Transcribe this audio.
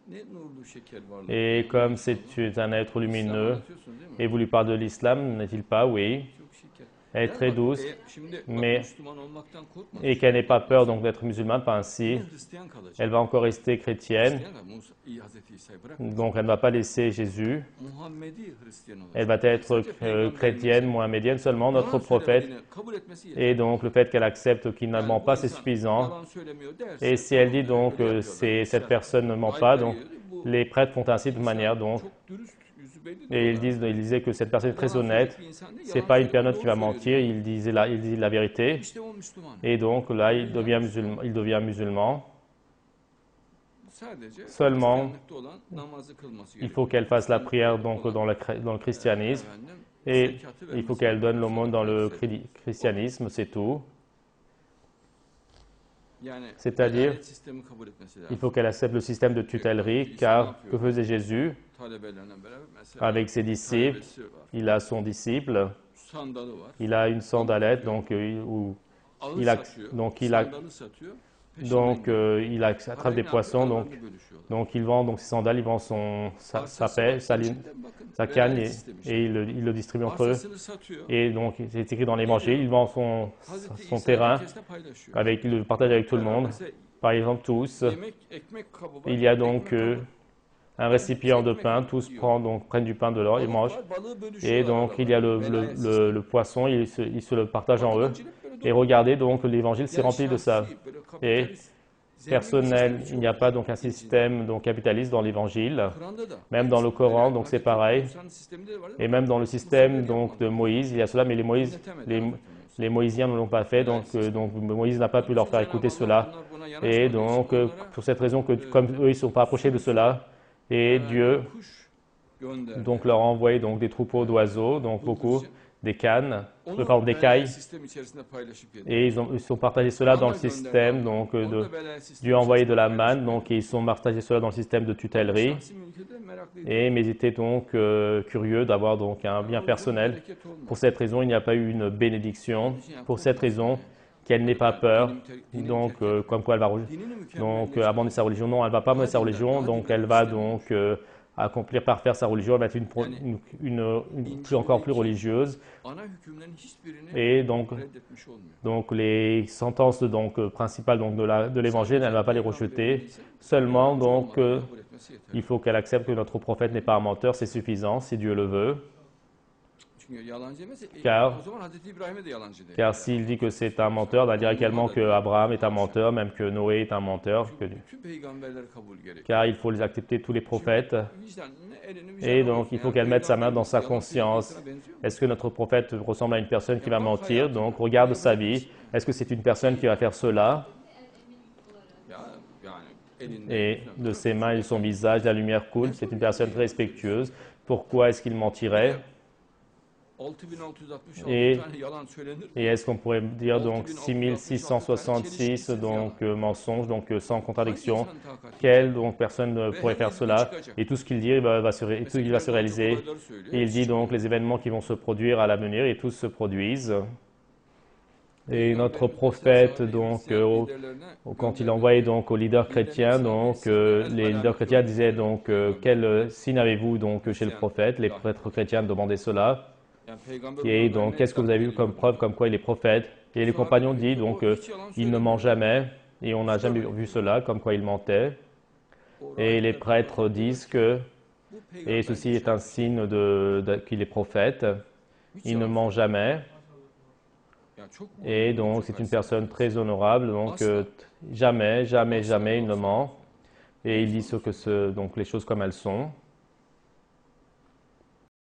Et comme c'est un être lumineux, et vous lui parlez de l'islam, n'est-il pas? Oui. Elle est très douce, mais et qu'elle n'ait pas peur donc d'être musulmane, pas ainsi. Elle va encore rester chrétienne, donc elle ne va pas laisser Jésus. Elle va être chrétienne, mohamédienne seulement, notre prophète. Et donc le fait qu'elle accepte qu'il ne ment pas, c'est suffisant. Et si elle dit donc que cette personne ne ment pas, donc les prêtres font ainsi de manière donc. Et ils disaient que cette personne est très honnête, c'est pas une personne qui va mentir, il dit la vérité. Et donc là, il devient musulman. Seulement, il faut qu'elle fasse la prière donc dans le christianisme. Et il faut qu'elle donne l'aumône dans le christianisme, c'est tout. C'est-à-dire, il faut qu'elle accepte le système de tutellerie, car que faisait Jésus avec ses disciples? Il a son disciple, il a une sandalette, donc il attrape des poissons, donc il vend donc ses sandales, il vend sa paix, sa canne, et il le distribue entre eux. Et donc, c'est écrit dans l'Évangile, il vend son terrain, il le partage avec tout le monde, par exemple tous. Il y a donc un récipient de pain, tous prennent du pain de l'or et mangent. Et donc, il y a le poisson, ils se le partagent en eux. Et regardez, donc, l'Évangile s'est rempli de ça. Et personnel, il n'y a pas donc un système donc capitaliste dans l'Évangile, même dans le Coran, donc c'est pareil. Et même dans le système donc de Moïse, il y a cela, mais les Moïsiens ne l'ont pas fait, donc Moïse n'a pas pu leur faire écouter cela. Et donc, pour cette raison que comme eux, ils ne sont pas approchés de cela, et Dieu donc leur a envoyé donc des troupeaux d'oiseaux, donc beaucoup, des cannes, des cailles, et ils sont partagés cela dans le système, donc Dieu a envoyé de la manne, donc ils sont partagés cela dans le système de tutellerie, mais ils étaient donc curieux d'avoir donc un bien personnel. Pour cette raison, il n'y a pas eu une bénédiction. Pour cette raison, qu'elle n'ait pas peur, donc comme quoi elle va abandonner sa religion. Non, elle ne va pas abandonner sa religion, donc elle va donc accomplir par faire sa religion, elle va être encore plus religieuse. Et donc les sentences principales de l'Évangile, elle ne va pas les rejeter. Seulement, donc, il faut qu'elle accepte que notre prophète n'est pas un menteur, c'est suffisant, si Dieu le veut. Car s'il dit que c'est un menteur, il va dire également qu'Abraham est un menteur, même que Noé est un menteur. Car il faut les accepter, tous les prophètes. Et donc, il faut qu'elle mette sa main dans sa conscience. Est-ce que notre prophète ressemble à une personne qui va mentir? Donc, regarde sa vie. Est-ce que c'est une personne qui va faire cela? Et de ses mains et de son visage, la lumière coule. C'est une personne très respectueuse. Pourquoi est-ce qu'il mentirait? Et est-ce qu'on pourrait dire donc 6666 mensonges, donc sans contradiction? Quelle donc personne pourrait faire cela? Et tout ce qu'il dit va se réaliser. Et il dit donc les événements qui vont se produire à l'avenir, et tous se produisent. Et notre prophète, donc, quand il envoyait donc aux leaders chrétiens, donc, les leaders chrétiens disaient donc, quel signe avez-vous donc chez le prophète? Les prêtres chrétiens demandaient cela. Et donc, qu'est-ce que vous avez vu comme preuve, comme quoi il est prophète? Et les compagnons disent donc, il ne ment jamais, et on n'a jamais vu cela, comme quoi il mentait. Et les prêtres disent et ceci est un signe qu'il est prophète, il ne ment jamais. Et donc, c'est une personne très honorable, donc jamais, jamais, jamais il ne ment. Et il dit donc les choses comme elles sont.